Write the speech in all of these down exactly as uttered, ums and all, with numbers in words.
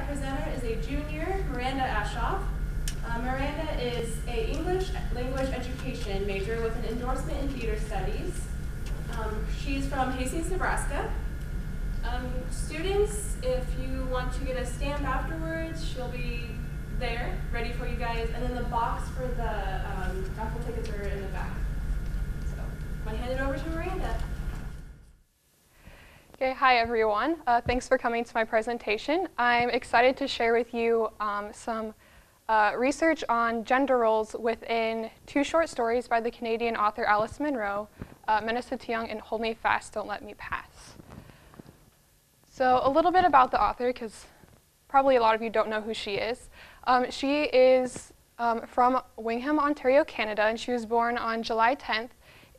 presenter is a junior, Miranda Ashoff. Uh, Miranda is a English language education major with an endorsement in theater studies. Um, she's from Hastings, Nebraska. Um, students, if you want to get a stamp afterwards, she'll be there, ready for you guys. And then the box for the um, raffle tickets are in the back. So I'm going to hand it over to Miranda. Okay, hi everyone. Uh, thanks for coming to my presentation. I'm excited to share with you um, some uh, research on gender roles within two short stories by the Canadian author Alice Munro, uh, Menacetiang and Hold Me Fast, Don't Let Me Pass. So a little bit about the author, because probably a lot of you don't know who she is. Um, she is um, from Wingham, Ontario, Canada, and she was born on July tenth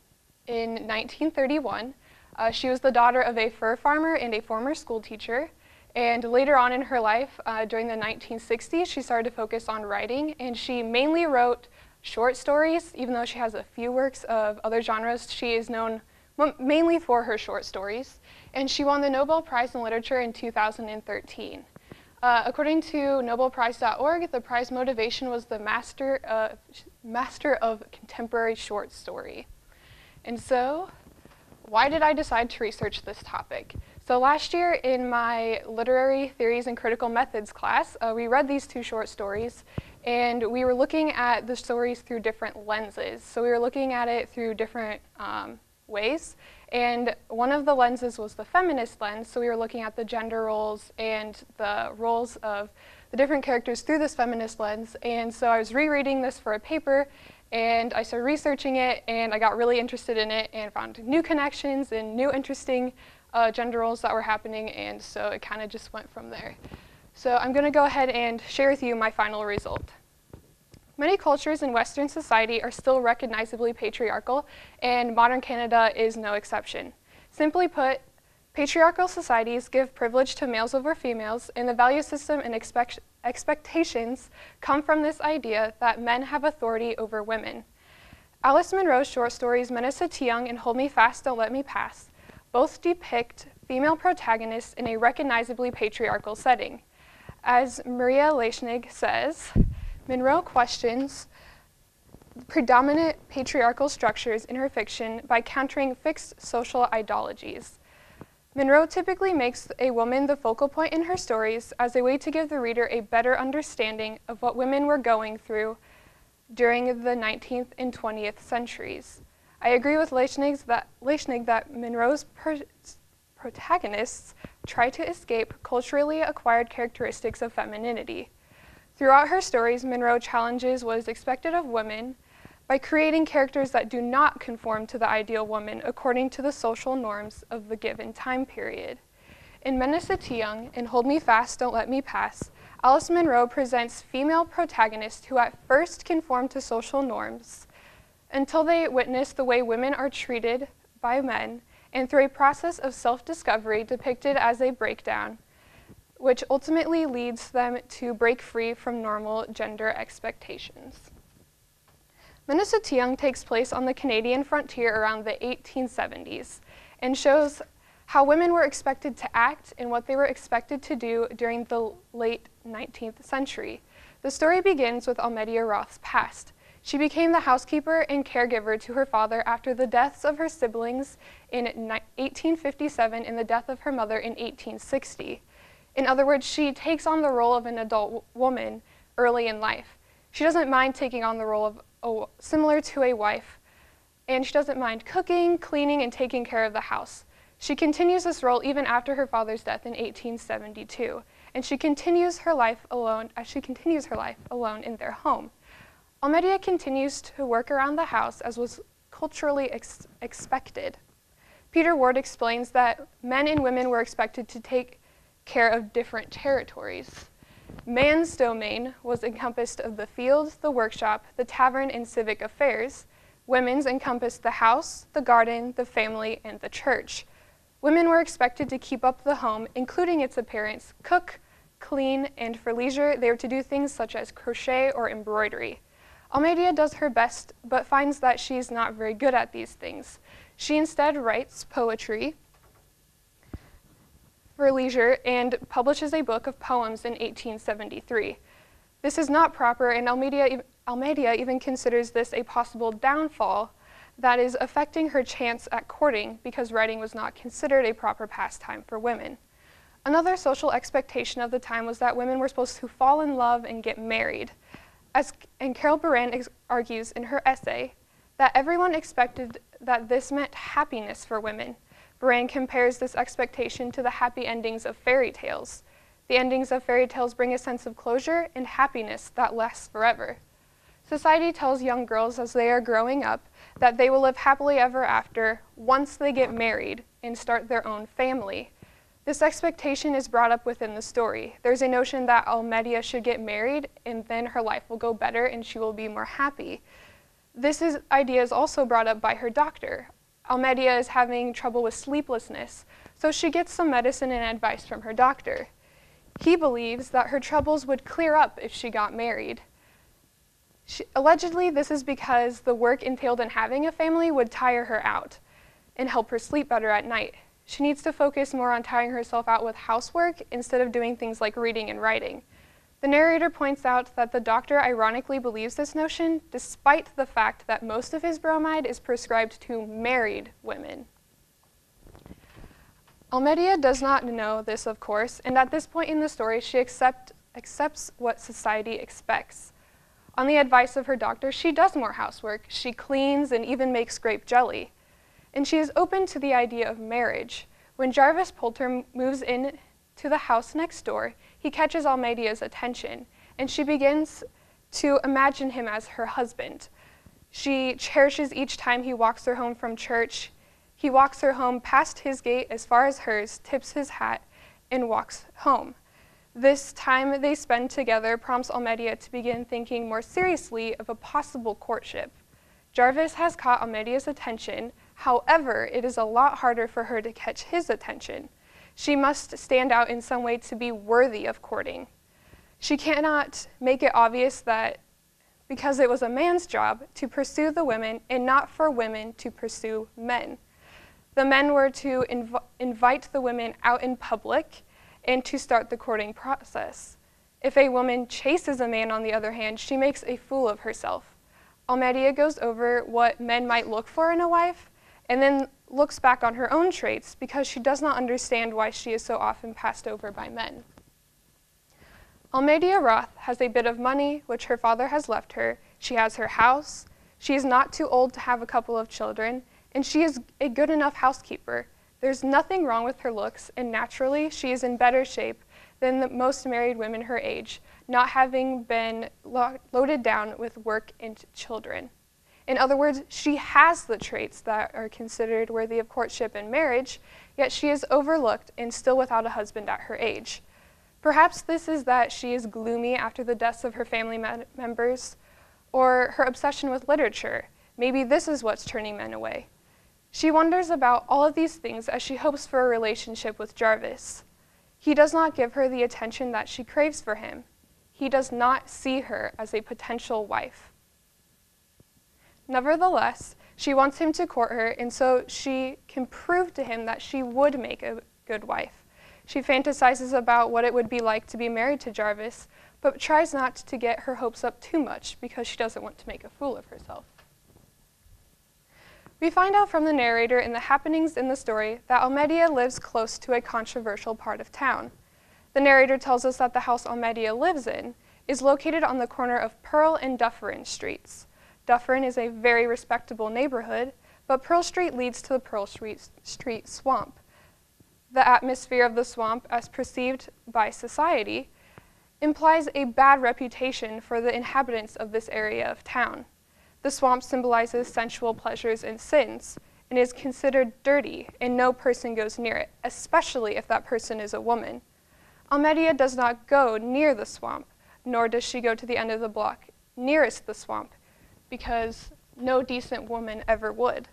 in nineteen thirty-one. Uh, she was the daughter of a fur farmer and a former school teacher, and later on in her life, uh, during the nineteen sixties, she started to focus on writing, and she mainly wrote short stories. Even though she has a few works of other genres, she is known mainly for her short stories, and she won the Nobel Prize in Literature in two thousand thirteen. Uh, according to Nobel Prize dot org, the prize motivation was the Master, uh, Master of Contemporary Short Story. And so, why did I decide to research this topic? So last year in my Literary Theories and Critical Methods class, uh, we read these two short stories, and we were looking at the stories through different lenses. So we were looking at it through different um, ways, and one of the lenses was the feminist lens, so we were looking at the gender roles and the roles of the different characters through this feminist lens. And so I was rereading this for a paper, and I started researching it, and I got really interested in it and found new connections and new interesting uh, gender roles that were happening, and so it kind of just went from there. So I'm going to go ahead and share with you my final result. Many cultures in Western society are still recognizably patriarchal, and modern Canada is no exception. Simply put, patriarchal societies give privilege to males over females, and the value system and expect expectations come from this idea that men have authority over women. Alice Munro's short stories Menacetiang and Hold Me Fast, Don't Let Me Pass both depict female protagonists in a recognizably patriarchal setting. As Maria Leischnig says, Munro questions predominant patriarchal structures in her fiction by countering fixed social ideologies. Munro typically makes a woman the focal point in her stories as a way to give the reader a better understanding of what women were going through during the nineteenth and twentieth centuries. I agree with Leischnig that, Leischnig that Munro's per protagonists try to escape culturally acquired characteristics of femininity. Throughout her stories, Munro challenges what is expected of women by creating characters that do not conform to the ideal woman according to the social norms of the given time period. In Menacetiang and Hold Me Fast, Don't Let Me Pass, Alice Munro presents female protagonists who at first conform to social norms until they witness the way women are treated by men, and through a process of self-discovery depicted as a breakdown, which ultimately leads them to break free from normal gender expectations. Menacetiang takes place on the Canadian frontier around the eighteen seventies and shows how women were expected to act and what they were expected to do during the late nineteenth century. The story begins with Almedia Roth's past. She became the housekeeper and caregiver to her father after the deaths of her siblings in eighteen fifty-seven and the death of her mother in eighteen sixty. In other words, she takes on the role of an adult woman early in life. She doesn't mind taking on the role of Oh, similar to a wife, and she doesn't mind cooking, cleaning, and taking care of the house. She continues this role even after her father's death in eighteen seventy-two, and she continues her life alone as she continues her life alone in their home. Almedia continues to work around the house as was culturally ex expected. Peter Ward explains that men and women were expected to take care of different territories. Man's domain was encompassed of the field, the workshop, the tavern, and civic affairs. Women's encompassed the house, the garden, the family, and the church. Women were expected to keep up the home, including its appearance, cook, clean, and for leisure, they were to do things such as crochet or embroidery. Almedia does her best, but finds that she's not very good at these things. She instead writes poetry for leisure and publishes a book of poems in eighteen seventy-three. This is not proper, and Almeida, Almeida even considers this a possible downfall that is affecting her chance at courting because writing was not considered a proper pastime for women. Another social expectation of the time was that women were supposed to fall in love and get married. As, and Carol Buran argues in her essay that everyone expected that this meant happiness for women. Buran compares this expectation to the happy endings of fairy tales. The endings of fairy tales bring a sense of closure and happiness that lasts forever. Society tells young girls as they are growing up that they will live happily ever after once they get married and start their own family. This expectation is brought up within the story. There's a notion that Almeida should get married and then her life will go better and she will be more happy. This is, idea is also brought up by her doctor. Almeida is having trouble with sleeplessness, so she gets some medicine and advice from her doctor. He believes that her troubles would clear up if she got married. She, allegedly, this is because the work entailed in having a family would tire her out and help her sleep better at night. She needs to focus more on tiring herself out with housework instead of doing things like reading and writing. The narrator points out that the doctor ironically believes this notion, despite the fact that most of his bromide is prescribed to married women. Almeida does not know this, of course, and at this point in the story, she accept, accepts what society expects. On the advice of her doctor, she does more housework. She cleans and even makes grape jelly. And she is open to the idea of marriage. When Jarvis Poulter moves in to the house next door, he catches Almeida's attention, and she begins to imagine him as her husband. She cherishes each time he walks her home from church. He walks her home past his gate as far as hers, tips his hat, and walks home. This time they spend together prompts Almeida to begin thinking more seriously of a possible courtship. Jarvis has caught Almeida's attention. However, it is a lot harder for her to catch his attention. She must stand out in some way to be worthy of courting. She cannot make it obvious that because it was a man's job to pursue the women and not for women to pursue men. The men were to inv- invite the women out in public and to start the courting process. If a woman chases a man, on the other hand, she makes a fool of herself. Almeida goes over what men might look for in a wife and then looks back on her own traits because she does not understand why she is so often passed over by men. Almeida Roth has a bit of money, which her father has left her. She has her house. She is not too old to have a couple of children, and she is a good enough housekeeper. There's nothing wrong with her looks, and naturally, she is in better shape than the most married women her age, not having been lo- loaded down with work and children. In other words, she has the traits that are considered worthy of courtship and marriage, yet she is overlooked and still without a husband at her age. Perhaps this is that she is gloomy after the deaths of her family me- members, or her obsession with literature. Maybe this is what's turning men away. She wonders about all of these things as she hopes for a relationship with Jarvis. He does not give her the attention that she craves for him. He does not see her as a potential wife. Nevertheless, she wants him to court her, and so she can prove to him that she would make a good wife. She fantasizes about what it would be like to be married to Jarvis, but tries not to get her hopes up too much because she doesn't want to make a fool of herself. We find out from the narrator in the happenings in the story that Almeida lives close to a controversial part of town. The narrator tells us that the house Almeida lives in is located on the corner of Pearl and Dufferin Streets. Dufferin is a very respectable neighborhood, but Pearl Street leads to the Pearl Street, Street swamp. The atmosphere of the swamp, as perceived by society, implies a bad reputation for the inhabitants of this area of town. The swamp symbolizes sensual pleasures and sins, and is considered dirty, and no person goes near it, especially if that person is a woman. Almeida does not go near the swamp, nor does she go to the end of the block nearest the swamp, because no decent woman ever would.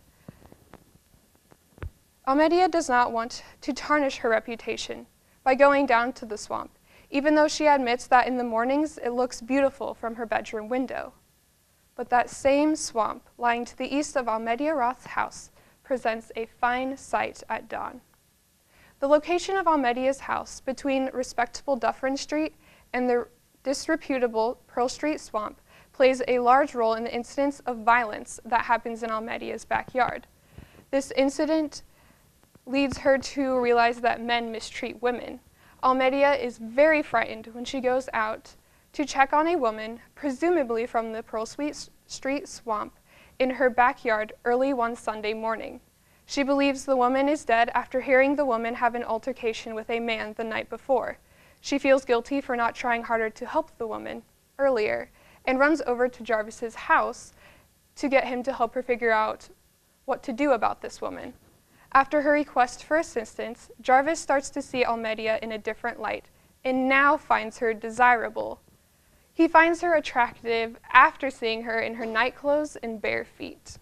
Almeida does not want to tarnish her reputation by going down to the swamp, even though she admits that in the mornings it looks beautiful from her bedroom window. But that same swamp, lying to the east of Almeida Roth's house, presents a fine sight at dawn. The location of Almedia's house between respectable Dufferin Street and the disreputable Pearl Street swamp plays a large role in the incidence of violence that happens in Almedia's backyard. This incident leads her to realize that men mistreat women. Almedia is very frightened when she goes out to check on a woman, presumably from the Pearl Street swamp, in her backyard early one Sunday morning. She believes the woman is dead after hearing the woman have an altercation with a man the night before. She feels guilty for not trying harder to help the woman earlier and runs over to Jarvis's house to get him to help her figure out what to do about this woman. After her request for assistance, Jarvis starts to see Almedia in a different light and now finds her desirable. He finds her attractive after seeing her in her nightclothes and bare feet.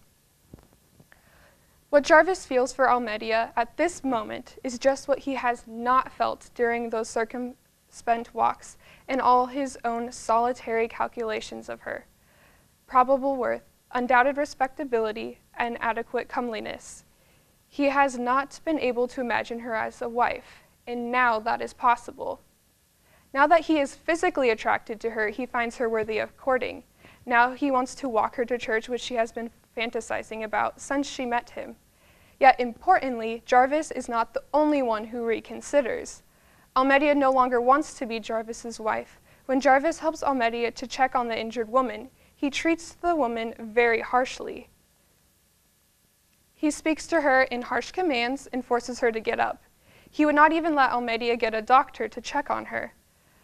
What Jarvis feels for Almedia at this moment is just what he has not felt during those circumspect walks and all his own solitary calculations of her. Probable worth, undoubted respectability, and adequate comeliness. He has not been able to imagine her as a wife, and now that is possible. Now that he is physically attracted to her, he finds her worthy of courting. Now he wants to walk her to church, which she has been fantasizing about since she met him. Yet importantly, Jarvis is not the only one who reconsiders. Almedia no longer wants to be Jarvis's wife. When Jarvis helps Almedia to check on the injured woman, he treats the woman very harshly. He speaks to her in harsh commands and forces her to get up. He would not even let Almedia get a doctor to check on her.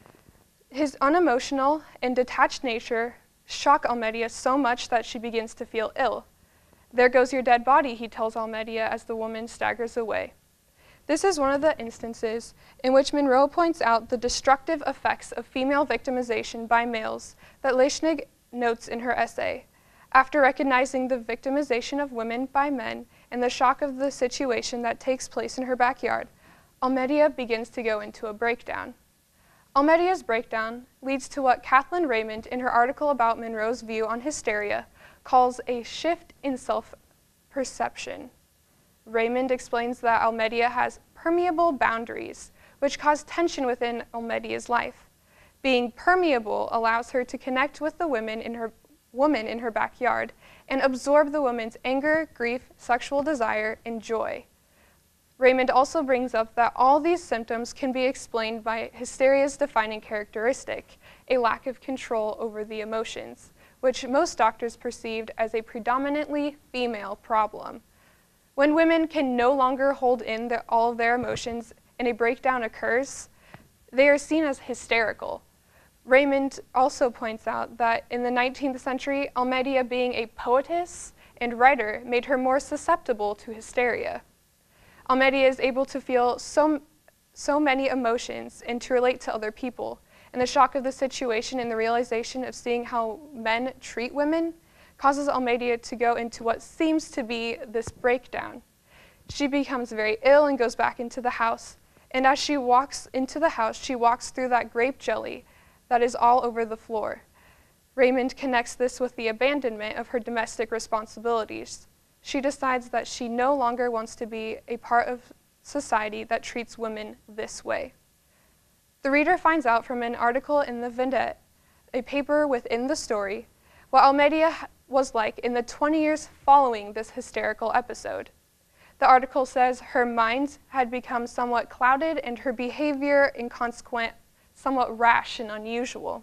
His unemotional and detached nature shock Almedia so much that she begins to feel ill. "There goes your dead body," he tells Almedia as the woman staggers away. This is one of the instances in which Monroe points out the destructive effects of female victimization by males that Leschnig notes in her essay. After recognizing the victimization of women by men and the shock of the situation that takes place in her backyard, Almedia begins to go into a breakdown. Almedia's breakdown leads to what Kathleen Raymond, in her article about Monroe's view on hysteria, calls a shift in self-perception. Raymond explains that Almedia has permeable boundaries, which cause tension within Almedia's life. Being permeable allows her to connect with the women in her woman in her backyard and absorb the woman's anger, grief, sexual desire, and joy. Raymond also brings up that all these symptoms can be explained by hysteria's defining characteristic, a lack of control over the emotions, which most doctors perceived as a predominantly female problem. When women can no longer hold in the, all of their emotions and a breakdown occurs, they are seen as hysterical. Raymond also points out that in the nineteenth century, Almedia, being a poetess and writer, made her more susceptible to hysteria. Almedia is able to feel so, so many emotions and to relate to other people, and the shock of the situation and the realization of seeing how men treat women causes Almedia to go into what seems to be this breakdown. She becomes very ill and goes back into the house, and as she walks into the house, she walks through that grape jelly that is all over the floor. Raymond connects this with the abandonment of her domestic responsibilities. She decides that she no longer wants to be a part of society that treats women this way. The reader finds out from an article in the Vendette, a paper within the story, what Almedia was like in the twenty years following this hysterical episode. The article says her mind had become somewhat clouded and her behavior inconsequent, somewhat rash and unusual.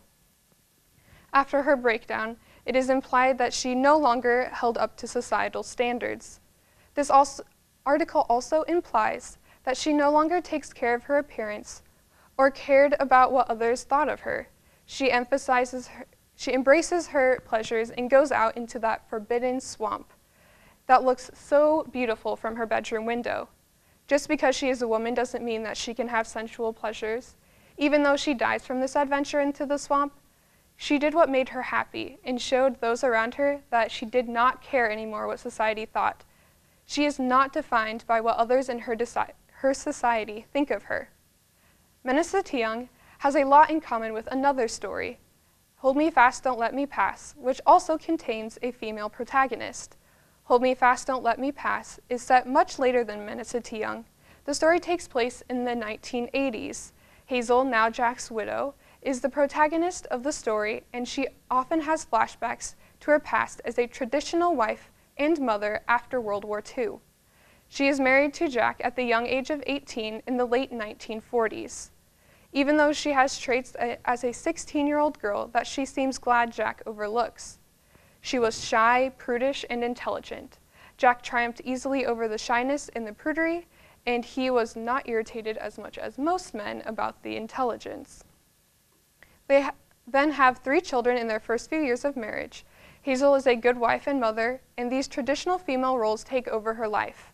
After her breakdown, it is implied that she no longer held up to societal standards. This also, article also implies that she no longer takes care of her appearance or cared about what others thought of her. She emphasizes her, she embraces her pleasures and goes out into that forbidden swamp that looks so beautiful from her bedroom window. Just because she is a woman doesn't mean that she can have sensual pleasures. Even though she dies from this adventure into the swamp, she did what made her happy and showed those around her that she did not care anymore what society thought. She is not defined by what others in her, deci- her society think of her. Menacetiung has a lot in common with another story, Hold Me Fast, Don't Let Me Pass, which also contains a female protagonist. Hold Me Fast, Don't Let Me Pass is set much later than Menacetiung, The story takes place in the nineteen eighties. Hazel, now Jack's widow, is the protagonist of the story, and she often has flashbacks to her past as a traditional wife and mother after World War Two. She is married to Jack at the young age of eighteen in the late nineteen forties. Even though she has traits as a sixteen-year-old girl that she seems glad Jack overlooks. She was shy, prudish, and intelligent. Jack triumphed easily over the shyness and the prudery, and he was not irritated as much as most men about the intelligence. They ha- then have three children in their first few years of marriage. Hazel is a good wife and mother, and these traditional female roles take over her life.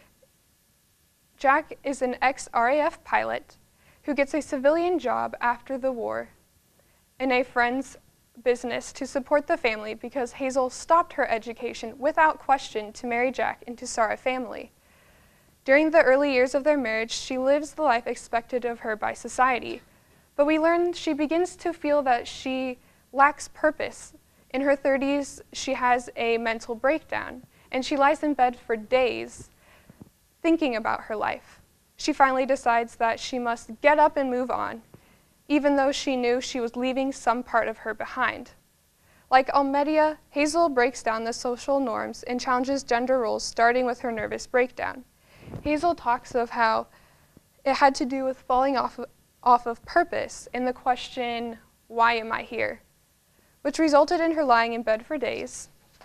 Jack is an ex-R A F pilot who gets a civilian job after the war in a friend's business to support the family because Hazel stopped her education without question to marry Jack and to start a family. During the early years of their marriage, she lives the life expected of her by society, but we learn she begins to feel that she lacks purpose. In her thirties, she has a mental breakdown, and she lies in bed for days thinking about her life. She finally decides that she must get up and move on, even though she knew she was leaving some part of her behind. Like Almedia, Hazel breaks down the social norms and challenges gender roles, starting with her nervous breakdown. Hazel talks of how it had to do with falling off of, off of purpose and the question, why am I here? Which resulted in her lying in bed for days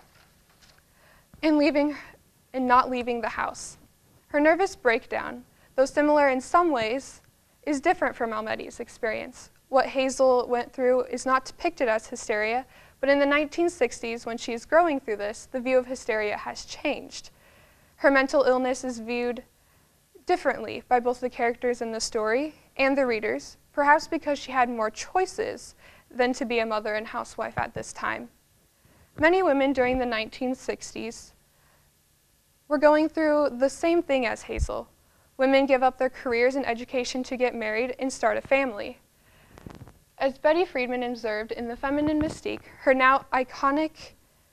and leaving and not leaving the house. Her nervous breakdown, though similar in some ways, is different from Almedia's experience. What Hazel went through is not depicted as hysteria, but in the nineteen sixties, when she is growing through this, the view of hysteria has changed. Her mental illness is viewed differently by both the characters in the story and the readers, perhaps because she had more choices than to be a mother and housewife at this time. Many women during the nineteen sixties were going through the same thing as Hazel. Women give up their careers and education to get married and start a family. As Betty Friedman observed in The Feminine Mystique, her now iconic,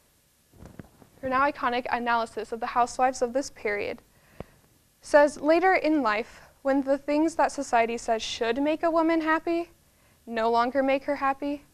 her now iconic analysis of the housewives of this period, says later in life, when the things that society says should make a woman happy no longer make her happy,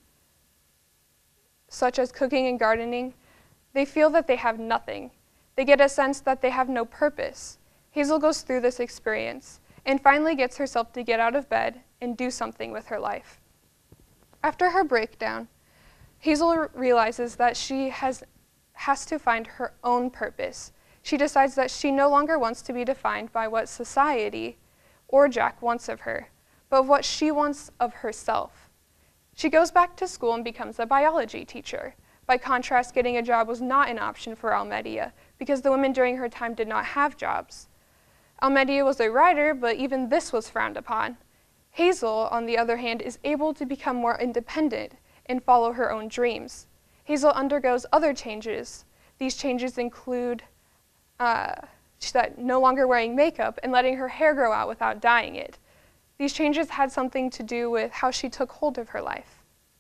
such as cooking and gardening, they feel that they have nothing. They get a sense that they have no purpose. Hazel goes through this experience and finally gets herself to get out of bed and do something with her life. After her breakdown, Hazel realizes that she has, has to find her own purpose. She decides that she no longer wants to be defined by what society or Jack wants of her, but what she wants of herself. She goes back to school and becomes a biology teacher. By contrast, getting a job was not an option for Almedia because the women during her time did not have jobs. Almedia was a writer, but even this was frowned upon. Hazel, on the other hand, is able to become more independent and follow her own dreams. Hazel undergoes other changes. These changes include uh, that no longer wearing makeup and letting her hair grow out without dyeing it. These changes had something to do with how she took hold of her life.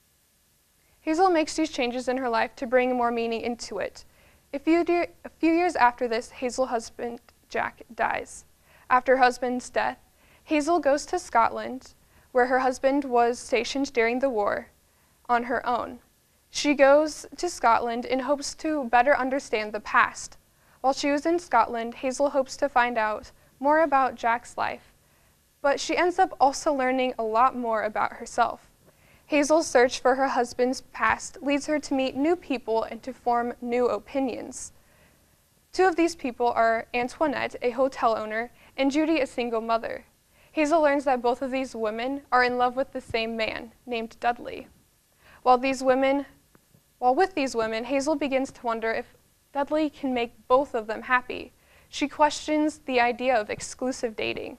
Hazel makes these changes in her life to bring more meaning into it. A few, de- a few years after this, Hazel's husband, Jack, dies. After her husband's death, Hazel goes to Scotland, where her husband was stationed during the war, on her own. She goes to Scotland in hopes to better understand the past. While she was in Scotland, Hazel hopes to find out more about Jack's life, but she ends up also learning a lot more about herself. Hazel's search for her husband's past leads her to meet new people and to form new opinions. Two of these people are Antoinette, a hotel owner, and Judy, a single mother. Hazel learns that both of these women are in love with the same man, named Dudley. While these women, while with these women, Hazel begins to wonder if Dudley can make both of them happy. She questions the idea of exclusive dating.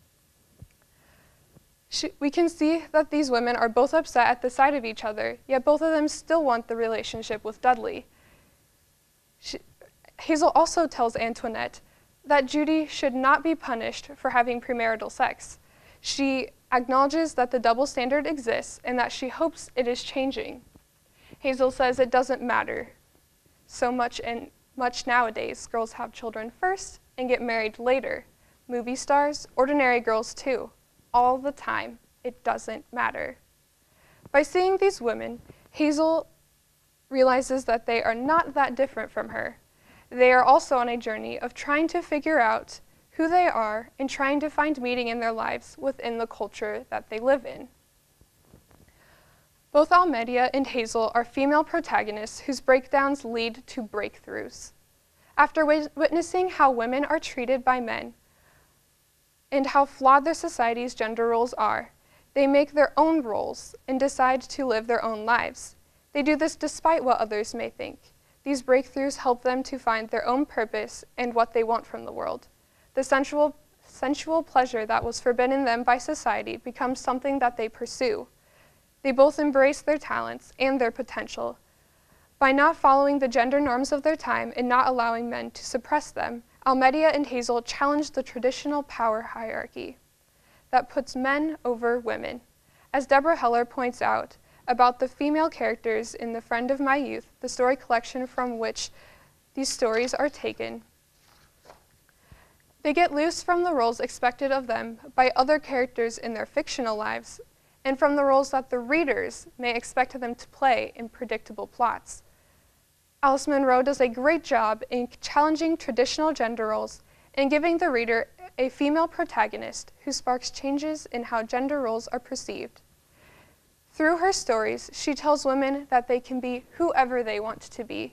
She, we can see that these women are both upset at the sight of each other, yet both of them still want the relationship with Dudley. She, Hazel also tells Antoinette that Judy should not be punished for having premarital sex. She acknowledges that the double standard exists and that she hopes it is changing. Hazel says it doesn't matter so much, and much nowadays. Girls have children first and get married later, movie stars, ordinary girls too, all the time. It doesn't matter. By seeing these women, Hazel realizes that they are not that different from her. They are also on a journey of trying to figure out who they are and trying to find meaning in their lives within the culture that they live in. Both Almedia and Hazel are female protagonists whose breakdowns lead to breakthroughs. After wi- witnessing how women are treated by men and how flawed their society's gender roles are, they make their own roles and decide to live their own lives. They do this despite what others may think. These breakthroughs help them to find their own purpose and what they want from the world. The sensual, sensual pleasure that was forbidden them by society becomes something that they pursue. They both embrace their talents and their potential. By not following the gender norms of their time and not allowing men to suppress them, Almedia and Hazel challenge the traditional power hierarchy that puts men over women. As Deborah Heller points out about the female characters in The Friend of My Youth, the story collection from which these stories are taken, they get loose from the roles expected of them by other characters in their fictional lives and from the roles that the readers may expect them to play in predictable plots. Alice Munro does a great job in challenging traditional gender roles and giving the reader a female protagonist who sparks changes in how gender roles are perceived. Through her stories, she tells women that they can be whoever they want to be,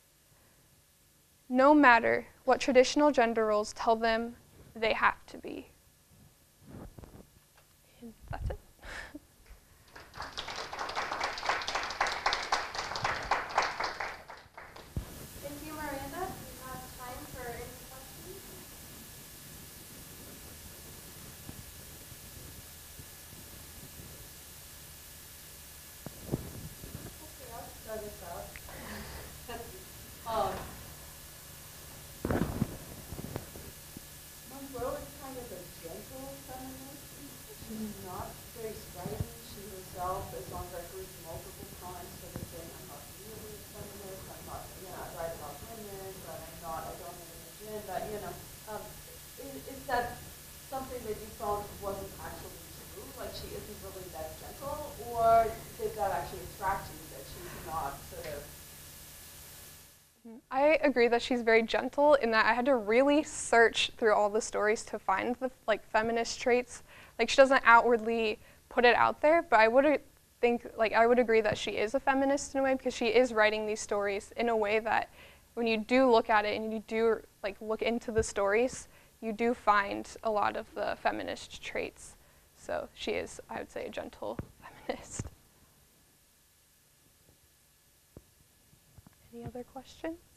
no matter what traditional gender roles tell them they have to be. And that's it. Thank you, Miranda. We have time for any questions. Okay, I'll start this out. um, Monroe is kind of a gentle feminist. She's not very strident. She herself is on record multiple times sort of saying, I'm not really a feminist, I'm not, you know, I write about women, but I'm not, I don't have an agenda, you know. Um, is, is that something that you found wasn't actually true? Like she isn't really that gentle? Or did that actually attract you, that she's not sort of... I agree that she's very gentle in that I had to really search through all the stories to find the like feminist traits. Like she doesn't outwardly put it out there, but I would think like I would agree that she is a feminist in a way because she is writing these stories in a way that when you do look at it and you do like look into the stories, you do find a lot of the feminist traits. So she is, I would say, a gentle feminist. Any other questions?